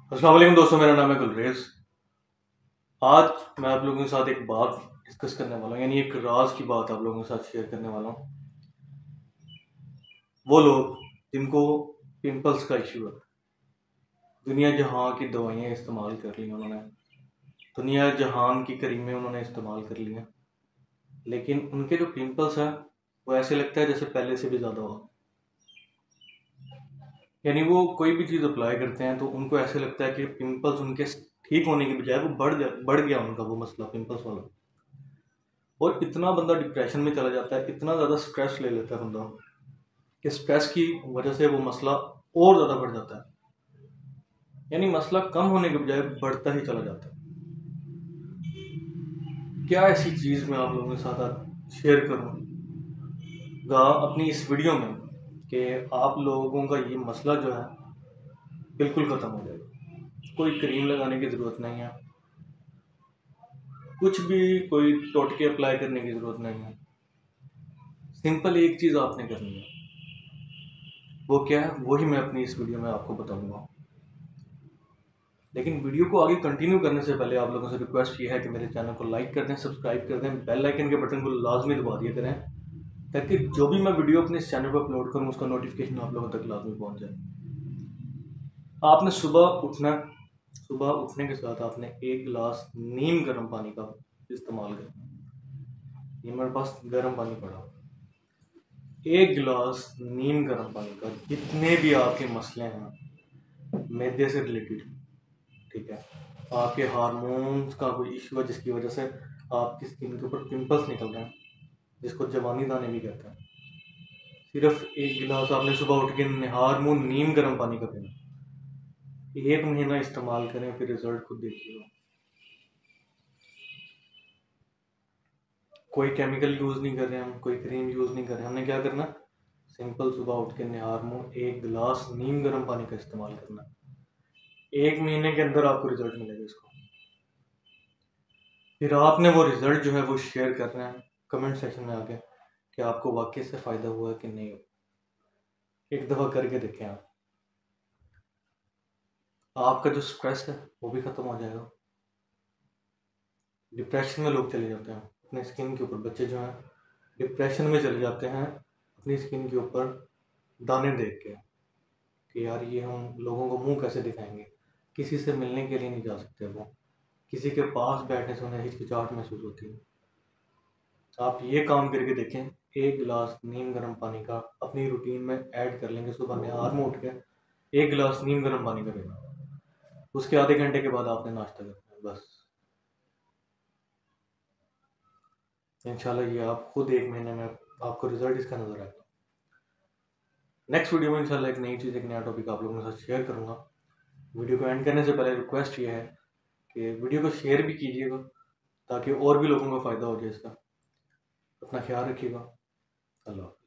अस्सलाम वालेकुम दोस्तों, मेरा नाम है गुलरेज। आज मैं आप लोगों के साथ एक बात डिस्कस करने वाला हूँ, यानी एक राज की बात आप लोगों के साथ शेयर करने वाला हूँ। वो लोग जिनको पिंपल्स का इश्यू है, दुनिया जहां की दवाइयाँ इस्तेमाल कर ली उन्होंने, दुनिया जहान की क्रीमें उन्होंने इस्तेमाल कर ली हैं, लेकिन उनके जो पिंपल्स हैं वो ऐसे लगता है जैसे पहले से भी ज़्यादा हो। यानी वो कोई भी चीज़ अप्लाई करते हैं तो उनको ऐसे लगता है कि पिंपल्स उनके ठीक होने की बजाय वो बढ़ गया उनका वो मसला पिंपल्स वाला। और इतना बंदा डिप्रेशन में चला जाता है, इतना ज़्यादा स्ट्रेस ले लेता है बंदा कि स्ट्रेस की वजह से वो मसला और ज़्यादा बढ़ जाता है। यानी मसला कम होने के बजाय बढ़ता ही चला जाता है। क्या ऐसी चीज़ मैं आप लोगों के साथ आज शेयर करूँगा अपनी इस वीडियो में कि आप लोगों का ये मसला जो है बिल्कुल ख़त्म हो जाएगा। कोई क्रीम लगाने की ज़रूरत नहीं है, कुछ भी कोई टोटके अप्लाई करने की ज़रूरत नहीं है। सिंपल एक चीज़ आपने करनी है, वो क्या है वही मैं अपनी इस वीडियो में आपको बताऊंगा। लेकिन वीडियो को आगे कंटिन्यू करने से पहले आप लोगों से रिक्वेस्ट ये है कि मेरे चैनल को लाइक कर दें, सब्सक्राइब कर दें, बेल आइकन के बटन को लाजमी दबा दिया करें ताकि जो भी मैं वीडियो अपने इस चैनल पर अपलोड करूं उसका नोटिफिकेशन आप लोगों तक लाजमी पहुंच जाए। आपने सुबह उठना, सुबह उठने के साथ आपने एक गिलास नीम गर्म पानी का इस्तेमाल करना। ये मेरे पास गर्म पानी पड़ा, एक गिलास नीम गर्म पानी का, जितने भी आपके मसले हैं मैदे से रिलेटेड, ठीक है, आपके हार्मोन्स का कोई इशू है जिसकी वजह से आपकी स्किन के ऊपर पिंपल्स निकल रहे हैं, जिसको जवानी दाने भी कहते हैं, सिर्फ एक गिलास आपने सुबह उठ के निहार मुंह नीम गर्म पानी का पीना। 1 महीना इस्तेमाल करें, फिर रिजल्ट खुद देखिएगा। कोई केमिकल यूज़ नहीं कर रहे हैं हम, कोई क्रीम यूज़ नहीं कर रहे हैं। हमने क्या करना, सिंपल सुबह उठ के निहार मुंह एक गिलास नीम गर्म पानी का इस्तेमाल करना। 1 महीने के अंदर आपको रिजल्ट मिलेगा इसको। फिर आपने वो रिजल्ट जो है वो शेयर करना है कमेंट सेक्शन में आके कि आपको वाकई से फ़ायदा हुआ कि नहीं। एक दफ़ा करके देखें आप, आपका जो स्ट्रेस है वो भी ख़त्म हो जाएगा। डिप्रेशन में लोग चले जाते हैं अपने स्किन के ऊपर, बच्चे जो हैं डिप्रेशन में चले जाते हैं अपनी स्किन के ऊपर दाने देख के कि यार ये हम लोगों को मुंह कैसे दिखाएंगे। किसी से मिलने के लिए नहीं जा सकते, वो किसी के पास बैठने से उन्हें हिचकिचाहट महसूस होती है। आप ये काम करके देखें, एक गिलास नीम गर्म पानी का अपनी रूटीन में ऐड कर लेंगे। सुबह निहार में उठ के एक गिलास नीम गर्म पानी का पीना, उसके आधे घंटे के बाद आपने नाश्ता करना है बस। इंशाल्लाह ये आप खुद 1 महीने में आपको रिजल्ट इसका नज़र आएगा। नेक्स्ट वीडियो में इंशाल्लाह एक नई चीज़, एक नया टॉपिक आप लोगों के साथ शेयर करूँगा। वीडियो को एंड करने से पहले रिक्वेस्ट ये है कि वीडियो को शेयर भी कीजिएगा ताकि और भी लोगों को फ़ायदा हो जाए इसका। अपना ख्याल रखिएगा। अल्लाह।